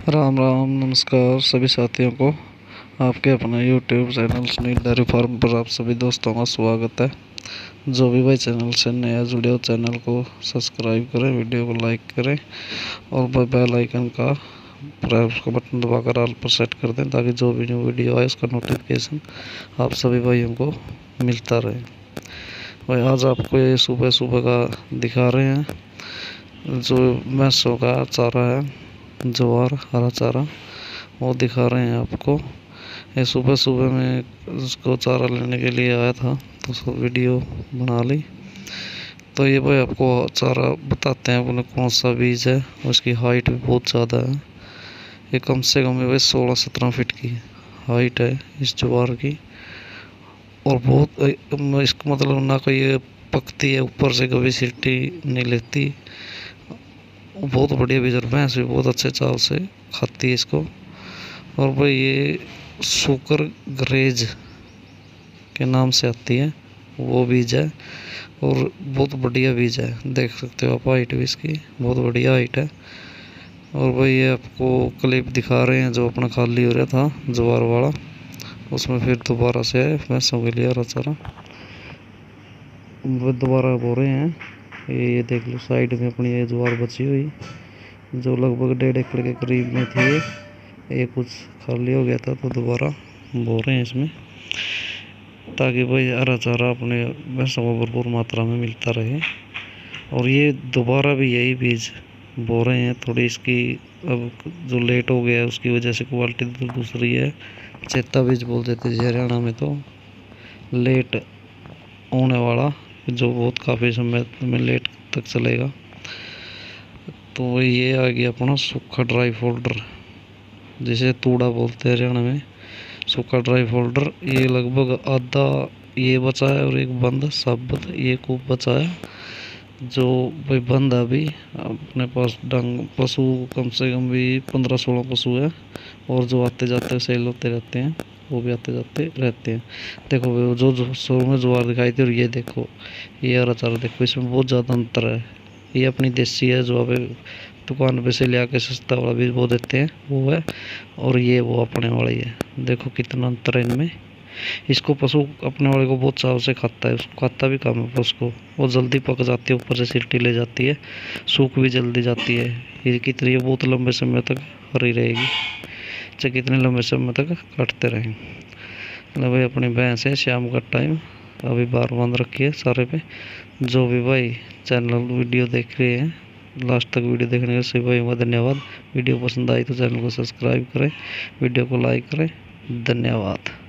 राम राम नमस्कार सभी साथियों को। आपके अपने YouTube channel Sunil dairy farm पर आप सभी दोस्तों का स्वागत है। जो भी भाई चैनल से नया जुड़े हो चैनल को सब्सक्राइब करें, वीडियो को लाइक करें और बेल आइकन का प्रेस का बटन दबाकर ऑल पर सेट कर दें ताकि जो भी न्यू वीडियो आए उसका नोटिफिकेशन आप सभी भाइयों को मिलता रहे। भाई आज आपको ये सुबह सुबह का दिखा रहे हैं जो भैंसों का चारा है, ज्वार हरा चारा वो दिखा रहे हैं आपको। ये सुबह सुबह मैं उसको चारा लेने के लिए आया था तो उसको वीडियो बना ली। तो ये भाई आपको चारा बताते हैं अपने कौन सा बीज है। उसकी हाइट भी बहुत ज़्यादा है, ये कम से कम भाई 16-17 फीट की हाइट है इस ज्वार की। और बहुत इसका मतलब ना कोई ये पकती है ऊपर से, कभी सीटी नहीं लेती। बहुत बढ़िया बीज और भैंस भी बहुत अच्छे चाव से खाती है इसको। और भाई ये सुकर ग्रेज के नाम से आती है वो बीज है और बहुत बढ़िया बीज है। देख सकते हो आप, हाइट भी इसकी बहुत बढ़िया हाइट है। और भाई ये आपको क्लिप दिखा रहे हैं जो अपना खाली हो रहा था ज्वार वाला, उसमें फिर दोबारा से भैंसों के लिए हरा चारा दोबारा बो रहे हैं। ये देख लो साइड में अपनी ये ज्वार बची हुई जो लगभग 1.5 एकड़ के करीब में थी। ये कुछ खाली हो गया था तो दोबारा बो रहे हैं इसमें ताकि भाई हरा चारा अपने भैंसों को भरपूर मात्रा में मिलता रहे। और ये दोबारा भी यही बीज बो रहे हैं। थोड़ी इसकी अब जो लेट हो गया है उसकी वजह से क्वालिटी तो दूसरी है, चेता बीज बोल देते हैं हरियाणा में, तो लेट होने वाला जो बहुत काफ़ी समय में लेट तक चलेगा। तो ये आ गया अपना सूखा ड्राई फोल्डर जिसे तूड़ा बोलते हैं हरियाणा में, सूखा ड्राई फोल्डर। ये लगभग आधा ये बचा है और एक बंद साबुत ये खूब बचा है जो भाई बंद है। अभी अपने पास डंग पशु कम से कम भी 15-16 पशु है और जो आते जाते सेल होते रहते हैं वो भी आते जाते रहते हैं। देखो वो जो शोर में ज्वार दिखाई थी और ये देखो ये हरा चारा देखो, इसमें बहुत ज़्यादा अंतर है। ये अपनी देसी है जो अभी दुकान पे से ले आके सस्ता वाला भी वो देते हैं वो है, और ये वो अपने वाला ही है। देखो कितना अंतर है इनमें। इसको पशु अपने वाले को बहुत चाव से खाता है, उसको खाता भी कम है पर उसको वो जल्दी पक जाती है, ऊपर से सीटी ले जाती है, सूख भी जल्दी जाती है। ये कितनी ये बहुत लंबे समय तक हरी रहेगी, चाहे कितने लंबे समय तक काटते रहें। मतलब भाई अपनी भैंस है शाम का टाइम अभी बार बांध रखी है सारे पे। जो भी भाई चैनल वीडियो देख रहे हैं लास्ट तक वीडियो देखने के सभी भाई का धन्यवाद। वीडियो पसंद आई तो चैनल को सब्सक्राइब करें, वीडियो को लाइक करें। धन्यवाद।